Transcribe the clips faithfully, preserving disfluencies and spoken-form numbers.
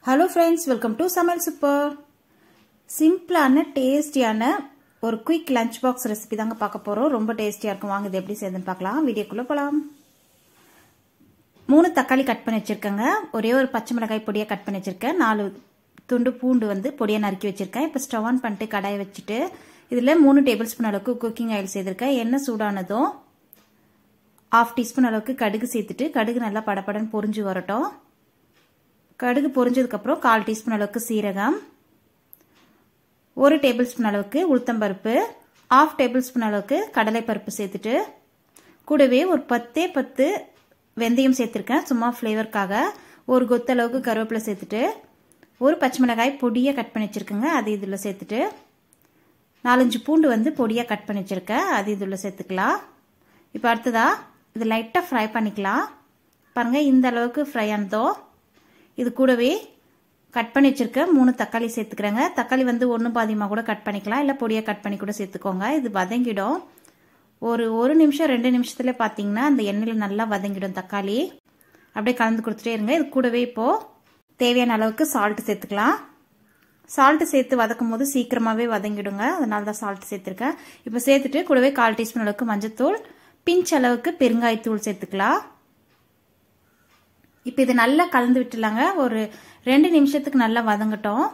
Hello friends, welcome to Samal Super. சிம்பிளான டேஸ்டியான ஒரு குயிக் லஞ்ச் பாக்ஸ் ரெசிபி தாங்க பார்க்க போறோம். ரொம்ப டேஸ்டியா இருக்கும். வாங்க இது எப்படி செய்யணும்னு பார்க்கலாம். வீடியோக்குள்ள போலாம். மூணு தக்காளி கட் பண்ணி வச்சிருக்கேங்க. ஒரே ஒரு பச்சை மிளகாய் பொடியா கட் பண்ணி வச்சிருக்கேன். நாலு துண்டு பூண்டு வந்து பொடியா நறுக்கி வச்சிருக்கேன். இப்போ ஸ்டவ் ஆன் பண்ணிட்டு கடாயை வச்சுட்டு இதுல மூணு டேபிள் ஸ்பூன் அளவுக்கு குக்கிங் ஆயில் சேர்த்திருக்கேன். எண்ணெய் சூடானதும் ஹாஃப் டீஸ்பூன் அளவுக்கு கடுகு சேர்த்துட்டு கடுகு நல்லா படபடன்னு பொரிஞ்சு வரட்டும். கடுகு பொரிஞ்சதுக்கு அப்புறம் கால் டீஸ்பூன் அளவுக்கு சீரகம், ஒரு டேபிள் ஸ்பூன் அளவுக்கு உளுத்தம்பருப்பு, ஹாஃப் டேபிள் ஸ்பூன் அளவுக்கு கடலைப்பருப்பு சேர்த்துட்டு கூடவே ஒரு பத்தே பத்து வெந்தயம் சேர்த்துருக்கேன் சும்மா ஃப்ளேவருக்காக. ஒரு கொத்து அளவுக்கு கருவேப்பிலை சேர்த்துட்டு ஒரு பச்சை மிளகாய் பொடியாக கட் பண்ணி வச்சுருக்கேங்க, அது இதில் சேர்த்துட்டு நாலஞ்சு பூண்டு வந்து பொடியாக கட் பண்ணி வச்சுருக்கேன், அது இதில் சேர்த்துக்கலாம். இப்போ அடுத்ததாக இது லைட்டாக ஃப்ரை பண்ணிக்கலாம். பாருங்கள், இந்த அளவுக்கு ஃப்ரை ஆனதோ இது கூடவே கட் பண்ணி வச்சிருக்க மூணு தக்காளி சேர்த்துக்கிறேங்க. தக்காளி வந்து ஒன்று பாதியமாக கூட கட் பண்ணிக்கலாம், இல்லை பொடியாக கட் பண்ணி கூட சேர்த்துக்கோங்க. இது வதங்கிடும். ஒரு ஒரு நிமிஷம் ரெண்டு நிமிஷத்துல பார்த்தீங்கன்னா அந்த எண்ணெயில் நல்லா வதங்கிடும் தக்காளி. அப்படியே கலந்து கொடுத்துட்டே இருங்க. இது கூடவே இப்போது தேவையான அளவுக்கு சால்ட்டு சேர்த்துக்கலாம். சால்ட்டு சேர்த்து வதக்கும் போது சீக்கிரமாகவே வதங்கிடுங்க, அதனால தான் சால்ட்டு சேர்த்துருக்கேன். இப்போ சேர்த்துட்டு கூடவே கால் டீஸ்பூன் அளவுக்கு மஞ்சத்தூள், பிஞ்ச் அளவுக்கு பெருங்காயத்தூள் சேர்த்துக்கலாம். இப்போ இது நல்லா கலந்து விட்டுலாங்க. ஒரு ரெண்டு நிமிஷத்துக்கு நல்லா வதங்கட்டும்.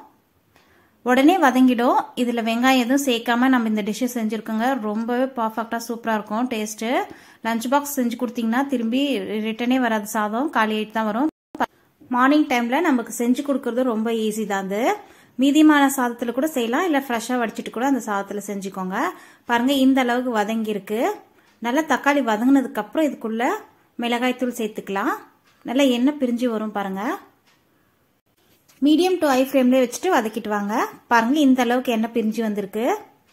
உடனே வதங்கிடும். இதில் வெங்காயம் எதுவும் சேர்க்காம நம்ம இந்த டிஷ்ஷை செஞ்சுருக்கோங்க. ரொம்பவே பர்ஃபெக்டாக சூப்பராக இருக்கும் டேஸ்ட்டு. லஞ்ச் பாக்ஸ் செஞ்சு கொடுத்தீங்கன்னா திரும்பி ரிட்டனே வராது, சாதம் காலி ஆகிட்டு தான் வரும். மார்னிங் டைமில் நமக்கு செஞ்சு கொடுக்கறது ரொம்ப ஈஸி தான். அது மீதியமான சாதத்தில் கூட செய்யலாம், இல்லை ஃப்ரெஷ்ஷாக வடிச்சிட்டு கூட அந்த சாதத்தில் செஞ்சுக்கோங்க. பாருங்கள், இந்த அளவுக்கு வதங்கியிருக்கு. நல்லா தக்காளி வதங்கினதுக்கப்புறம் இதுக்குள்ளே மிளகாய்த்தூள் சேர்த்துக்கலாம். நல்லா எண்ணெய் பிரிஞ்சு வரும் பாருங்க. மீடியம் டு ஹை ஃப்ளேம்லேயே வச்சுட்டு வதக்கிட்டு வாங்க. பாருங்க, இந்த அளவுக்கு எண்ணெய் பிரிஞ்சு வந்திருக்கு.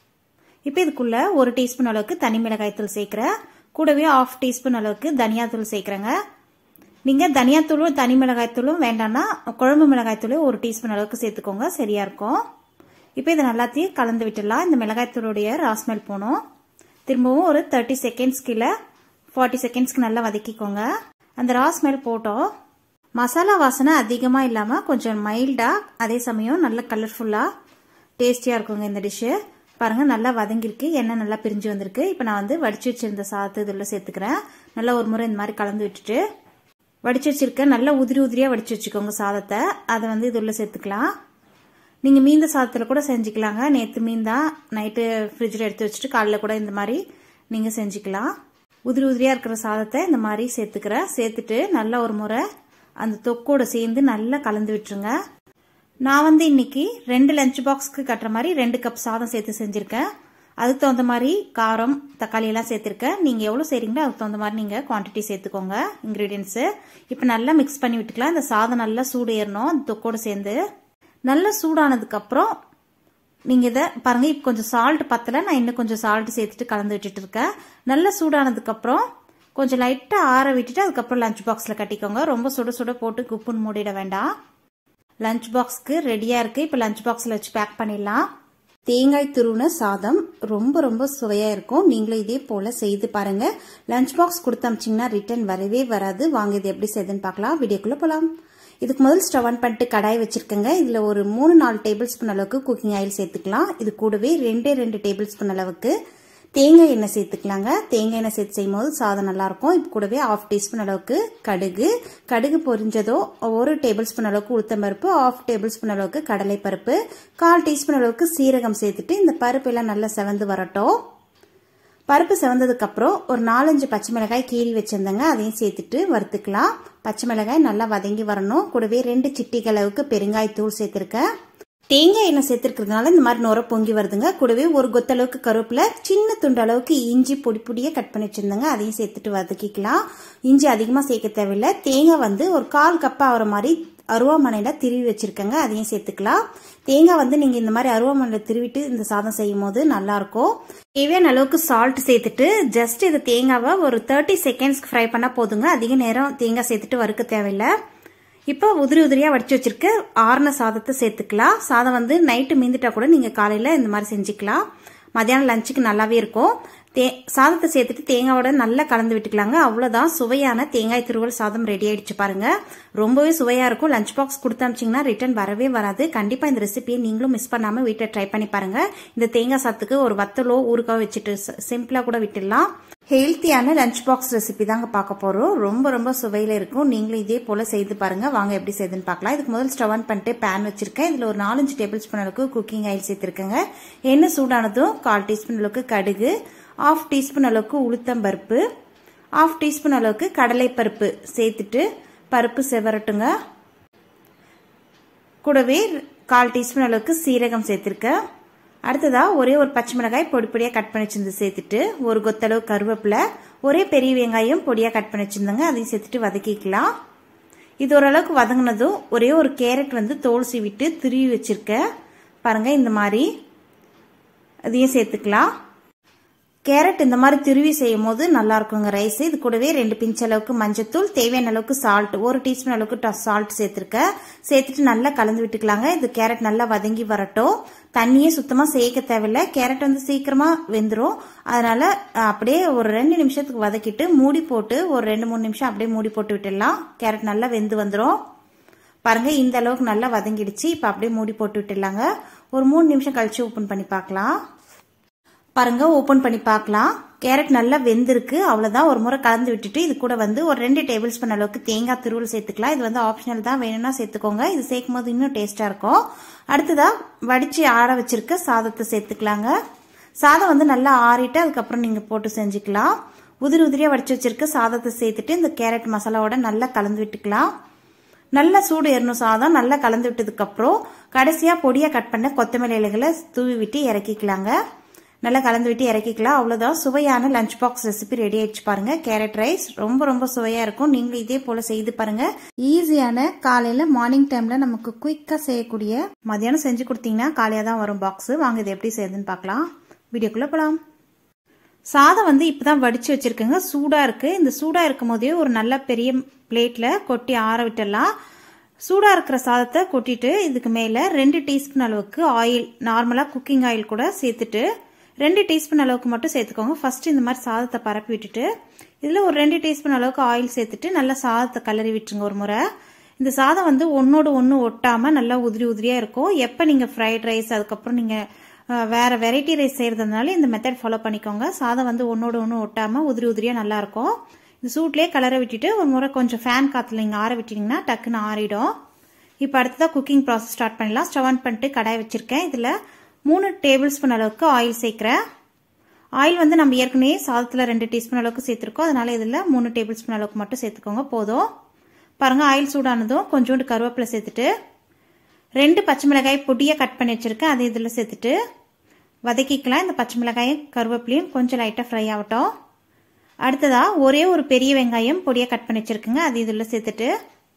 இப்போ இதுக்குள்ள ஒரு டீஸ்பூன் அளவுக்கு தனி மிளகாய்த்தூள் சேர்க்குறேன். கூடவே ஆஃப் டீஸ்பூன் அளவுக்கு தனியாத்தூள் சேர்க்குறேங்க. நீங்கள் தனியாத்தூளும் தனி மிளகாய்த்தூளும் வேண்டாம்னா குழம்பு மிளகாய்த்தூளும் ஒரு டீஸ்பூன் அளவுக்கு சேர்த்துக்கோங்க, சரியா இருக்கும். இப்போ இதை நல்லாத்தையும் கலந்து விட்டுடலாம். இந்த மிளகாய்த்தூளுடைய ராஸ்மெல் போகணும். திரும்பவும் ஒரு தேர்ட்டி செகண்ட்ஸ்க்கு இல்லை ஃபார்ட்டி செகண்ட்ஸ்க்கு நல்லா வதக்கிக்கோங்க. அந்த ரா ஸ்மெல் போட்டோம். மசாலா வாசனை அதிகமாக இல்லாமல் கொஞ்சம் மைல்டாக, அதே சமயம் நல்ல கலர்ஃபுல்லாக டேஸ்டியாக இருக்குங்க இந்த டிஷ்ஷு. பாருங்கள், நல்லா வதங்கிருக்கு, எண்ணெய் நல்லா பிரிஞ்சு வந்திருக்கு. இப்போ நான் வந்து வடிச்சு வச்சிருந்த சாதத்தை இதில் சேர்த்துக்கிறேன். நல்லா ஒரு முறை இந்த மாதிரி கலந்து விட்டுட்டு வடிச்சு வச்சிருக்கேன். நல்லா உதிரி உதிரியாக வடிச்சு வச்சுக்கோங்க சாதத்தை. அதை வந்து இது உள்ள சேர்த்துக்கலாம். நீங்கள் மீந்த சாதத்தில் கூட செஞ்சுக்கலாங்க. நேற்று மீந்தா நைட்டு ஃப்ரிட்ஜில் எடுத்து வச்சுட்டு காலையில் கூட இந்த மாதிரி நீங்கள் செஞ்சுக்கலாம். உதிரி உதிரியாக இருக்கிற சாதத்தை இந்த மாதிரி சேர்த்துக்கிறேன். சேர்த்துட்டு நல்லா ஒரு முறை அந்த தொக்கோடு சேர்ந்து நல்லா கலந்து விட்டுருங்க. நான் வந்து இன்னைக்கு ரெண்டு லஞ்ச் பாக்ஸ்க்கு கட்டுற மாதிரி ரெண்டு கப் சாதம் சேர்த்து செஞ்சுருக்கேன். அதுக்கு தகுந்த மாதிரி காரம் தக்காளி எல்லாம் சேர்த்துருக்கேன். நீங்கள் எவ்வளோ செய்கிறீங்களோ அதுக்கு தகுந்த மாதிரி நீங்கள் குவான்டிட்டி சேர்த்துக்கோங்க இன்க்ரீடியன்ஸு. இப்போ நல்லா மிக்ஸ் பண்ணி விட்டுக்கலாம். இந்த சாதம் நல்லா சூடு ஏறணும் அந்த தொக்கோடு சேர்ந்து. நல்லா சூடானதுக்கப்புறம் நீங்கள் இதை பாருங்கள், இப்போ கொஞ்சம் சால்ட் பத்தலை, நான் இன்னும் கொஞ்சம் சால்ட் சேர்த்துட்டு கலந்து விட்டுட்டு இருக்கேன். நல்லா சூடானதுக்கப்புறம் கொஞ்சம் லைட்டாக ஆற விட்டுட்டு அதுக்கப்புறம் லஞ்ச் பாக்ஸில் கட்டிக்கோங்க. ரொம்ப சுட சுட போட்டு குப்புன்னு மூடிட வேண்டாம். லஞ்ச் பாக்ஸ்க்கு ரெடியாக இருக்குது. இப்போ லஞ்ச் பாக்ஸில் வச்சு பேக் பண்ணிடலாம். தேங்காய் துருவின சாதம் ரொம்ப ரொம்ப சுவையாக இருக்கும். நீங்களும் இதே போல் செய்து பாருங்கள். லஞ்ச் பாக்ஸ் கொடுத்து அமிச்சிங்கன்னா ரிட்டர்ன் வரவே வராது. வாங்க இது எப்படி செய்யுதுன்னு பார்க்கலாம். வீடியோக்குள்ளே போகலாம். இதுக்கு முதல் ஸ்டவ் ஆன் பண்ணிட்டு கடாய் வச்சிருக்கேங்க. இதில் ஒரு மூணு நாலு டேபிள் ஸ்பூன் அளவுக்கு குக்கிங் ஆயில் சேர்த்துக்கலாம். இது கூடவே ரெண்டே ரெண்டு டேபிள் ஸ்பூன் அளவுக்கு தேங்காய் எண்ணெய் சேர்த்துக்கலாங்க. தேங்காய் எண்ணெய் சேர்த்து செய்யும் போது சாதம் நல்லாயிருக்கும். இப்போ கூடவே ஆஃப் டீஸ்பூன் அளவுக்கு கடுகு, கடுகு பொரிஞ்சதோ ஒரு டேபிள் ஸ்பூன் அளவுக்கு உளுத்தம்பருப்பு, ஆஃப் டேபிள் ஸ்பூன் அளவுக்கு கடலைப்பருப்பு, கால் டீஸ்பூன் அளவுக்கு சீரகம் சேர்த்துட்டு இந்த பருப்பு எல்லாம் நல்லா செவந்து வரட்டும். பருப்பு செவந்ததுக்கு அப்புறம் ஒரு நாலஞ்சு பச்சை மிளகாய் கீறி வச்சிருந்தேங்க, அதையும் சேர்த்துட்டு வறுத்துக்கலாம். பச்சை மிளகாய் நல்லா வதங்கி வரணும். கூடவே ரெண்டு சிட்டிகள் அளவுக்கு பெருங்காய் தூள் சேர்த்திருக்கேன். தேங்காய் எண்ணெய் சேர்த்துருக்கிறதுனால இந்த மாதிரி நுர பொங்கி வருதுங்க. கூடவே ஒரு கொத்தளவுக்கு கருவேப்பிலை, சின்ன துண்டு அளவுக்கு இஞ்சி பொடி பொடியாக கட் பண்ணி வச்சிருந்தேங்க, அதையும் சேர்த்துட்டு வதக்கிக்கலாம். இஞ்சி அதிகமாக சேர்க்க தேவையில்லை. தேங்காய் வந்து ஒரு கால் கப் ஆகிற மாதிரி அருவாமனையில திருவி வச்சிருக்கேங்க, அதையும் சேர்த்துக்கலாம். தேங்காய் வந்து நீங்க இந்த மாதிரி அருவாமனையில திருவிட்டு இந்த சாதம் செய்யும் போது நல்லா இருக்கும். தேவையான அளவுக்கு சால்ட் சேர்த்துட்டு ஜஸ்ட் இது தேங்காவை ஒரு தேர்ட்டி செகண்ட்ஸ்க்கு ஃப்ரை பண்ணா போதுங்க. அதிக நேரம் தேங்காய் சேர்த்துட்டு வறுக்க தேவையில்லை. இப்போ உதிரி உதிரியா வடிச்சு வச்சிருக்க ஆறுன சாதத்தை சேர்த்துக்கலாம். சாதம் வந்து நைட்டு மீந்துட்டா கூட நீங்க காலையில இந்த மாதிரி செஞ்சுக்கலாம். மதியானம் லஞ்சுக்கு நல்லாவே இருக்கும். தே சாதத்தை சேர்த்துட்டு தேங்காயோட நல்லா கலந்து விட்டுக்கலாங்க. அவ்வளோதான், சுவையான தேங்காய் துருவல் சாதம் ரெடி ஆயிடுச்சு பாருங்க. ரொம்பவே சுவையா இருக்கும். லஞ்ச் பாக்ஸ் கொடுத்தமிச்சிங்கன்னா ரிட்டர்ன் வரவே வராது. கண்டிப்பா இந்த ரெசிபியை நீங்களும் மிஸ் பண்ணாம வீட்டில் ட்ரை பண்ணி பாருங்க. இந்த தேங்காய் சாதத்துக்கு ஒரு வத்தலோ ஊறுகாய் வச்சுட்டு சிம்பிளா கூட விட்டுடலாம். ஹெல்த்தியான லஞ்ச் பாக்ஸ் ரெசிபி தாங்க பார்க்க போறோம். ரொம்ப ரொம்ப சுவையில இருக்கும். நீங்களும் இதே போல செய்து பாருங்க. வாங்க எப்படி செய்யுதுன்னு பார்க்கலாம். இதுக்கு முதல் ஸ்டவ் ஆன் பண்ணிட்டு பேன் வச்சிருக்கேன். இதுல ஒரு நாலஞ்சு டேபிள் ஸ்பூன் அளவுக்கு குக்கிங் ஆயில் சேர்த்திருக்கேங்க. எண்ணெய் சூடானதும் கால் டீஸ்பூன் அளவுக்கு கடுகு, ஆஃப் டீஸ்பூன் அளவுக்கு உளுத்தம் பருப்பு, ஆஃப் டீஸ்பூன் அளவுக்கு கடலை பருப்பு சேர்த்துட்டு பருப்பு செவரட்டுங்க. கூடவே கால் டீஸ்பூன் அளவுக்கு சீரகம் சேர்த்திருக்கேன். அடுத்ததா ஒரே ஒரு பச்சை மிளகாய் பொடி பொடியா கட் பண்ணி வச்சிருந்து சேர்த்துட்டு ஒரு கொத்தளவு கருவேப்பிலை, ஒரே பெரிய வெங்காயம் பொடியா கட் பண்ணி வச்சிருந்தாங்க, அதையும் சேர்த்துட்டு வதக்கிக்கலாம். இது ஓரளவுக்கு வதங்கினதும் ஒரே ஒரு கேரட் வந்து தோல் சீவிட்டு துருவி வச்சிருக்கேன் பாருங்க. இந்த மாதிரி அதையும் சேர்த்துக்கலாம். கேரட் இந்த மாதிரி துருவி செய்யும் போது நல்லா இருக்குங்க ரைஸ். இது கூடவே ரெண்டு பிஞ்ச் அளவுக்கு மஞ்சத்தூள், தேவையான அளவுக்கு சால்ட், ஒரு டீஸ்பூன் அளவுக்கு சால்ட் சேர்த்திருக்கேன். சேர்த்துட்டு நல்லா கலந்து விட்டுக்கலாங்க. இது கேரட் நல்லா வதங்கி வரட்டும். தண்ணியே சுத்தமா சேர்க்க தேவையில்லை. கேரட் வந்து சீக்கிரமா வெந்துடும். அதனால அப்படியே ஒரு ரெண்டு நிமிஷத்துக்கு வதக்கிட்டு மூடி போட்டு ஒரு ரெண்டு மூணு நிமிஷம் அப்படியே மூடி போட்டு விட்டுடலாம். கேரட் நல்லா வெந்து வந்துடும் பாருங்க. இந்த அளவுக்கு நல்லா வதங்கிடுச்சு. இப்ப அப்படியே மூடி போட்டு விட்டுடலாங்க. ஒரு மூணு நிமிஷம் கழிச்சு ஓபன் பண்ணி பார்க்கலாம். பாருங்க, ஓபன் பண்ணி பார்க்கலாம். கேரட் நல்லா வெந்திருக்கு. அவ்வளவுதான். ஒரு முறை கலந்து விட்டுட்டு இது கூட வந்து ஒரு ரெண்டு டேபிள் ஸ்பூன் அளவுக்கு தேங்காய் துருவல் சேர்த்துக்கலாம். இது வந்து ஆப்ஷனல் தான், வேணும்னா சேர்த்துக்கோங்க. இது சேர்க்கும் போது இன்னும் டேஸ்டா இருக்கும். அடுத்ததா வடிச்சு ஆற வச்சிருக்க சாதத்தை சேர்த்துக்கலாங்க. சாதம் வந்து நல்லா ஆறிட்டு அதுக்கப்புறம் நீங்க போட்டு செஞ்சுக்கலாம். உதிரி உதிரியா வடிச்சு வச்சிருக்க சாதத்தை சேர்த்துட்டு இந்த கேரட் மசாலாவோட நல்லா கலந்து விட்டுக்கலாம். நல்லா சூடு ஏறணும் சாதம். நல்லா கலந்து விட்டதுக்கு அப்புறம் கடைசியா பொடியா கட் பண்ண கொத்தமல்லி இலைகளை தூவி விட்டு இறக்கிக்கலாங்க. நல்லா கலந்து விட்டு இறக்கிக்கலாம். அவ்வளவுதான், சுவையான லஞ்ச் பாக்ஸ் ரெசிபி ரெடி ஆயிடுச்சு பாருங்க. கேரட் ரைஸ் ரொம்ப ரொம்ப சுவையா இருக்கும். நீங்க இதே போல செய்து பாருங்க. ஈஸியான காலையில மார்னிங் டைம்ல நமக்கு குயிக்கா செய்யக்கூடிய, மதியானம் செஞ்சு கொடுத்தீங்கன்னா காலையா தான் வரும் பாக்ஸ். வாங்க இது எப்படி செய்யுதுன்னு பார்க்கலாம். வீடியோக்குள்ள போலாம். சாதம் வந்து இப்பதான் வடிச்சு வச்சிருக்கேங்க. சூடா இருக்கு. இந்த சூடா இருக்கும் போதே ஒரு நல்ல பெரிய பிளேட்ல கொட்டி ஆற விட்டுடலாம். சூடா இருக்கிற சாதத்தை கொட்டிட்டு இதுக்கு மேல ரெண்டு டீஸ்பூன் அளவுக்கு ஆயில், நார்மலா குக்கிங் ஆயில் கூட சேர்த்துட்டு ரெண்டு டீஸ்பூன் அளவுக்கு மட்டும் சேர்த்துக்கோங்க. ஃபர்ஸ்ட் இந்த மாதிரி சாதத்தை பரப்பி விட்டுட்டு இதுல ஒரு ரெண்டு டீஸ்பூன் அளவுக்கு ஆயில் சேர்த்துட்டு நல்லா சாதத்தை கலரி விட்டுருங்க ஒரு முறை. இந்த சாதம் வந்து ஒன்னோடு ஒன்னு ஒட்டாம நல்லா உதிரி உதிரியா இருக்கும். எப்ப நீங்க ஃப்ரைட் ரைஸ் அதுக்கப்புறம் நீங்க வேற வெரைட்டி ரைஸ் செய்யறதுனால இந்த மெத்தட் ஃபாலோ பண்ணிக்கோங்க. சாதம் வந்து ஒன்னோடு ஒன்னு ஒட்டாம உதிரி உதிரியா நல்லா இருக்கும். இந்த சூட்லயே கலர விட்டுட்டு ஒரு முறை கொஞ்சம் ஃபேன் காத்துல நீங்க ஆற விட்டீங்கன்னா டக்குன்னு ஆறிடும். இப்ப அடுத்ததா குக்கிங் ப்ராசஸ் ஸ்டார்ட் பண்ணலாம். ஸ்டவ் ஆன் பண்ணிட்டு கடாய் வச்சிருக்கேன். இதுல மூணு டேபிள் ஸ்பூன் அளவுக்கு ஆயில் சேர்க்கிறேன். ஆயில் வந்து நம்ம ஏற்கனவே சாதத்துல ரெண்டு டீஸ்பூன் அளவுக்கு சேர்த்திருக்கோம். அதனால இதுல மூணு டேபிள் ஸ்பூன் அளவுக்கு மட்டும் சேர்த்துக்கோங்க போதும். பாருங்க, ஆயில் சூடானதும் கொஞ்சோண்டு கருவேப்பிலை சேர்த்துட்டு ரெண்டு பச்சை மிளகாய் பொடியா கட் பண்ணி வச்சிருக்கேன். அது இதுல சேர்த்துட்டு வதக்கிக்கலாம். இந்த பச்சை மிளகாயும் கருவேப்பிலையும் கொஞ்சம் லைட்டா ஃப்ரை ஆகட்டும். அடுத்ததா ஒரே ஒரு பெரிய வெங்காயம் பொடியா கட் பண்ணி வச்சிருக்கேங்க. அது இதுல சேர்த்துட்டு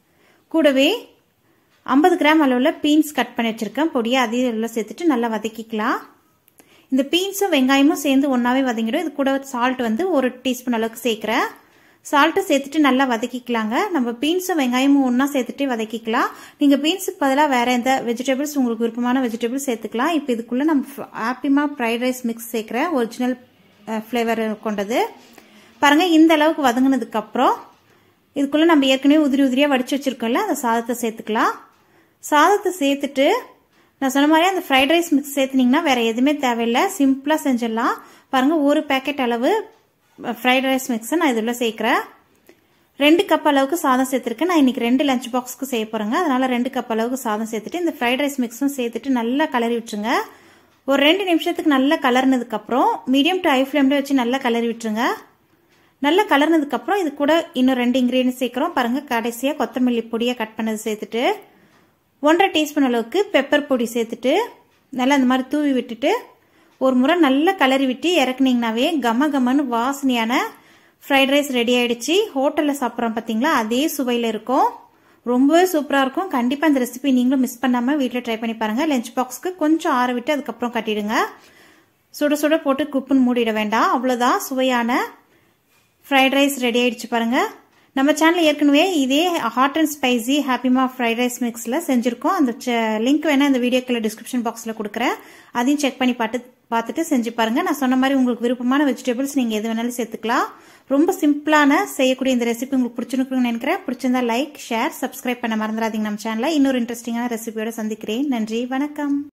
கூடவே ஐம்பது கிராம் அளவுல பீன்ஸ் கட் பண்ணி வச்சிருக்கேன் பொடியா, அதையும் உள்ள சேர்த்துட்டு நல்லா வதக்கிக்கலாம். இந்த பீன்ஸும் வெங்காயமும் சேர்ந்து ஒன்னாவே வதங்கிடும். இது கூட சால்ட் வந்து ஒரு டீஸ்பூன் அளவுக்கு சேர்க்கிறேன். சால்ட்டு சேர்த்துட்டு நல்லா வதக்கிக்கலாங்க. நம்ம பீன்ஸும் வெங்காயமும் ஒன்னா சேர்த்துட்டு வதக்கிக்கலாம். நீங்க பீன்ஸுக்கு பதிலாக வேற எந்த வெஜிடபிள்ஸ் உங்களுக்கு விருப்பமான வெஜிடபிள்ஸ் சேர்த்துக்கலாம். இப்போ இதுக்குள்ள நம்ம ஹாப்பிமா ஃப்ரைட் ரைஸ் மிக்ஸ் சேர்க்கிறேன், ஒரிஜினல் ஃபிளேவர் கொண்டது. பாருங்க, இந்த அளவுக்கு வதங்கினதுக்கு அப்புறம் இதுக்குள்ள நம்ம ஏற்கனவே உதிரி உதிரியா வடிச்சு வச்சிருக்கோம்ல, அந்த சாதத்தை சேர்த்துக்கலாம். சாதத்தை சேர்த்துட்டு நான் சொன்ன மாதிரி அந்த ஃப்ரைட் ரைஸ் மிக்ஸ் சேர்த்துனீங்கன்னா வேற எதுவுமே தேவையில்லை, சிம்பிளா செஞ்சிடலாம். பாருங்க, ஒரு பேக்கெட் அளவு ஃப்ரைட் ரைஸ் மிக்ஸ் நான் இதுல சேர்க்கிறேன். ரெண்டு கப் அளவுக்கு சாதம் சேர்த்திருக்கேன். நான் இன்னைக்கு ரெண்டு லஞ்ச் பாக்ஸ்க்கு செய்ய போறேங்க. அதனால ரெண்டு கப் அளவுக்கு சாதம் சேர்த்துட்டு இந்த ஃப்ரைட் ரைஸ் மிக்ஸும் சேர்த்துட்டு நல்லா கலரி விட்டுருங்க. ஒரு ரெண்டு நிமிஷத்துக்கு நல்லா கலர்னதுக்கு அப்புறம் மீடியம் டு ஹை ஃபிளேம்ல வச்சு நல்லா கலரி விட்டுருங்க. நல்லா கலர்னதுக்கு அப்புறம் இது கூட இன்னும் ரெண்டு இன்கிரீடியன்ட் சேர்க்கிறோம். பாருங்க, கடைசியா கொத்தமல்லி பொடியா கட் பண்ணது சேர்த்துட்டு ஒன்றரை டீஸ்பூன் அளவுக்கு பெப்பர் பொடி சேர்த்துட்டு நல்லா இந்த மாதிரி தூவி விட்டுட்டு ஒரு முறை நல்லா கலரி விட்டு இறக்குனீங்கன்னாவே கம கமன்னு வாசனையான ஃப்ரைட் ரைஸ் ரெடி ஆயிடுச்சு. ஹோட்டல்ல சாப்பிட்றோம் பாத்தீங்களா, அதே சுவையில இருக்கும். ரொம்பவே சூப்பரா இருக்கும். கண்டிப்பா இந்த ரெசிபி நீங்களும் மிஸ் பண்ணாம வீட்டில் ட்ரை பண்ணி பாருங்க. லஞ்ச் பாக்ஸ்க்கு கொஞ்சம் ஆற விட்டு அதுக்கப்புறம் கட்டிடுங்க. சுட சுட போட்டு குப்புன்னு மூடிட வேண்டாம். அவ்வளவுதான், சுவையான ஃப்ரைட் ரைஸ் ரெடி ஆயிடுச்சு பாருங்க. நம்ம சேனல் ஏற்கனவே இதே ஹாட் அண்ட் ஸ்பைசி ஹாப்பிமா ஃப்ரைட் ரைஸ் மிக்ஸ்ல செஞ்சிருக்கோம். அந்த லிங்க் வேணா இந்த வீடியோக்குள்ள டிஸ்கிரிப்ஷன் பாக்ஸ்ல கொடுக்குறேன், அதையும் செக் பண்ணி பார்த்து பார்த்துட்டு செஞ்சு பாருங்க. நான் சொன்ன மாதிரி உங்களுக்கு விருப்பமான வெஜிடபிள்ஸ் நீங்க எது வேணாலும் சேர்த்துக்கலாம். ரொம்ப சிம்பிளான செய்யக்கூடிய இந்த ரெசிபி உங்களுக்கு பிடிச்சிருக்குன்னு நினைக்கிறேன். பிடிச்சிருந்தா லைக், ஷேர், சப்ஸ்கிரைப் பண்ண மறந்துடாதீங்க நம்ம சேனலை. இன்னொரு இன்ட்ரெஸ்டிங்கான ரெசிபியோட சந்திக்கிறேன். நன்றி, வணக்கம்.